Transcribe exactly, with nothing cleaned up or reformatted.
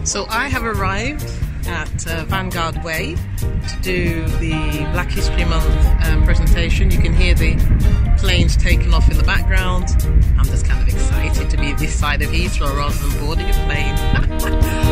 So I have arrived at uh, Vanguard Way to do the Black History Month um, presentation. You can hear the planes taking off in the background. I'm just kind of excited to be this side of Heathrow rather than boarding a plane.